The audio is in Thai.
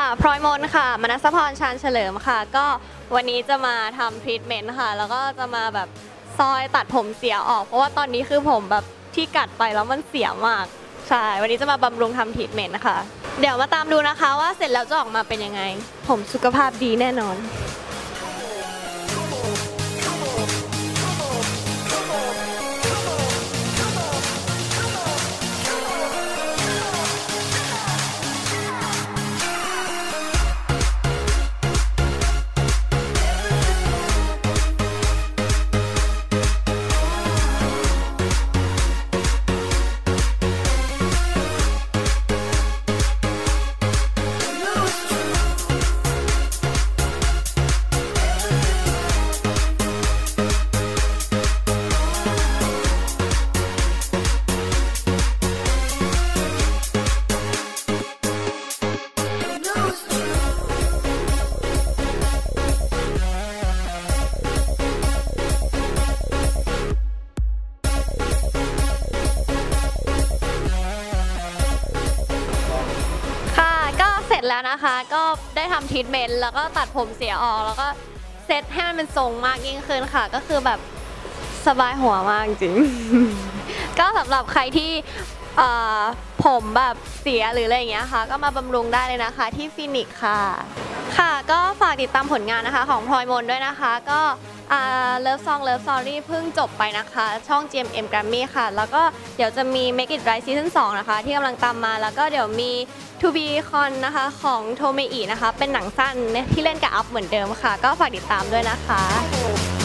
พลอยมนค่ะมนัสพรชาญเฉลิมค่ะก็วันนี้จะมาทำทรีทเมนต์ค่ะแล้วก็จะมาแบบซอยตัดผมเสียออกเพราะว่าตอนนี้คือผมแบบที่กัดไปแล้วมันเสียมากใช่วันนี้จะมาบำรุงทำทรีทเมนต์นะคะเดี๋ยวมาตามดูนะคะว่าเสร็จแล้วจะออกมาเป็นยังไงผมสุขภาพดีแน่นอนเสร็จแล้วนะคะก็ได้ทำทรีทเมนต์แล้วก็ตัดผมเสียออกแล้วก็เซตให้มันเป็นทรงมากยิ่งขึ้นค่ะก็คือแบบสบายหัวมากจริง ก็สำหรับใครที่ผมแบบเสียหรืออะไรอย่างเงี้ยค่ะก็มาบำรุงได้เลยนะคะที่ฟินิกค่ะค่ะก็ฝากติดตามผลงานนะคะของพลอยมนด้วยนะคะก็Love Song Love Story เพิ่งจบไปนะคะช่อง GMM Grammy ค่ะแล้วก็เดี๋ยวจะมี Make It Right Season 2นะคะที่กำลังตามมาแล้วก็เดี๋ยวมี To Be Con นะคะของโทเมอินะคะเป็นหนังสั้นที่เล่นกับอัพเหมือนเดิมค่ะก็ฝากติดตามด้วยนะคะ